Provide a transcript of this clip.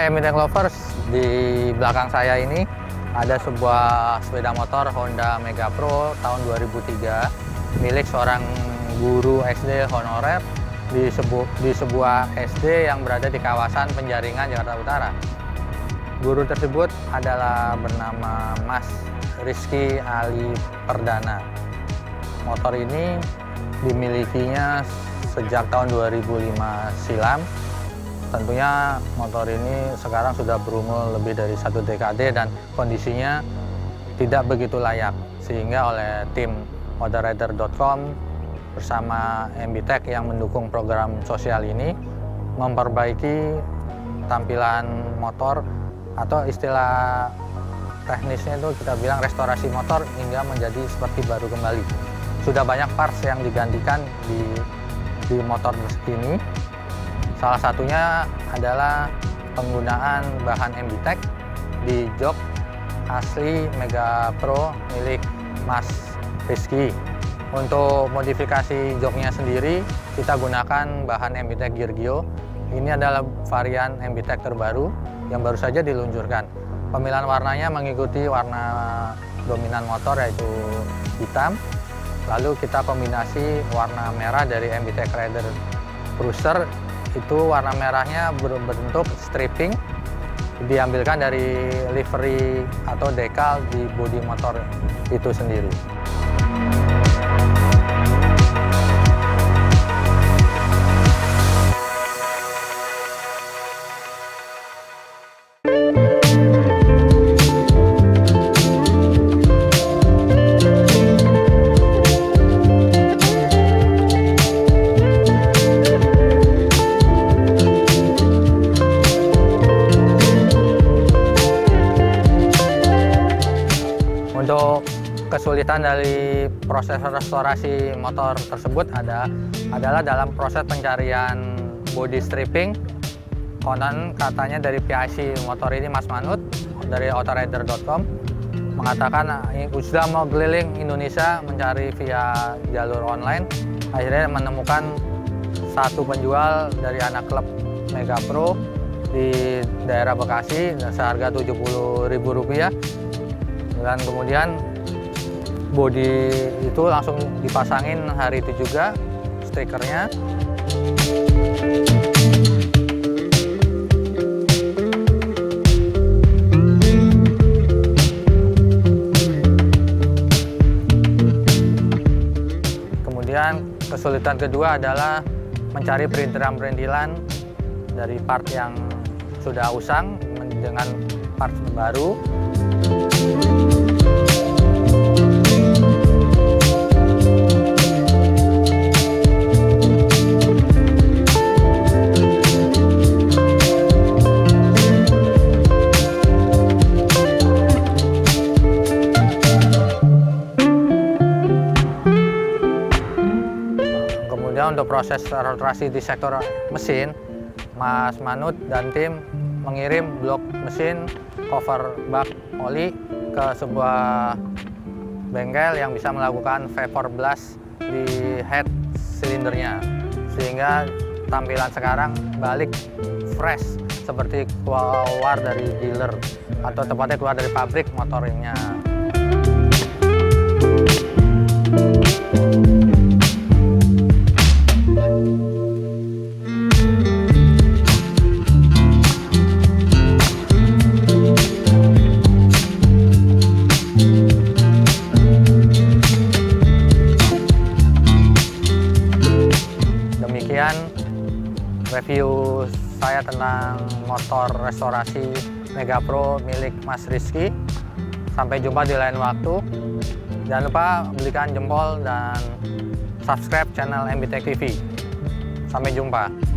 Hai MBTech Lovers, di belakang saya ini ada sebuah sepeda motor Honda Mega Pro tahun 2003 milik seorang guru SD honorer di sebuah SD yang berada di kawasan Penjaringan, Jakarta Utara. Guru tersebut adalah bernama Mas Rizky Ali Perdana. Motor ini dimilikinya sejak tahun 2005 silam. Tentunya motor ini sekarang sudah berumur lebih dari 1 dekade dan kondisinya tidak begitu layak, sehingga oleh tim motorrider.com bersama MBTech yang mendukung program sosial ini memperbaiki tampilan motor, atau istilah teknisnya itu kita bilang restorasi motor hingga menjadi seperti baru kembali. Sudah banyak parts yang digantikan di motor ini. Salah satunya adalah penggunaan bahan MBTech di jok asli Mega Pro milik Mas Rizky. Untuk modifikasi joknya sendiri, kita gunakan bahan MBTech Geargio. Ini adalah varian MBTech terbaru yang baru saja diluncurkan. Pemilihan warnanya mengikuti warna dominan motor, yaitu hitam. Lalu kita kombinasi warna merah dari MBTech Rider Cruiser. Itu warna merahnya berbentuk stripping, diambilkan dari livery atau dekal di bodi motor itu sendiri. Untuk kesulitan dari proses restorasi motor tersebut adalah dalam proses pencarian body stripping. Konon katanya dari PIC motor ini, Mas Manut dari autorider.com mengatakan sudah mau keliling Indonesia mencari via jalur online. Akhirnya menemukan satu penjual dari anak klub Mega Pro di daerah Bekasi seharga Rp70.000. Dan kemudian bodi itu langsung dipasangin hari itu juga stikernya. Kemudian kesulitan kedua adalah mencari perintilan-perintilan dari part yang sudah usang dengan part baru. Kemudian untuk proses restorasi di sektor mesin, Mas Manut dan tim mengirim blok mesin, cover bak oli ke sebuah bengkel yang bisa melakukan vapor blast di head silindernya, sehingga tampilan sekarang balik fresh seperti keluar dari dealer atau tepatnya keluar dari pabrik motornya. Demikian review saya tentang motor restorasi Mega Pro milik Mas Rizky. Sampai jumpa di lain waktu. Jangan lupa berikan jempol dan subscribe channel MBTech TV. Sampai jumpa.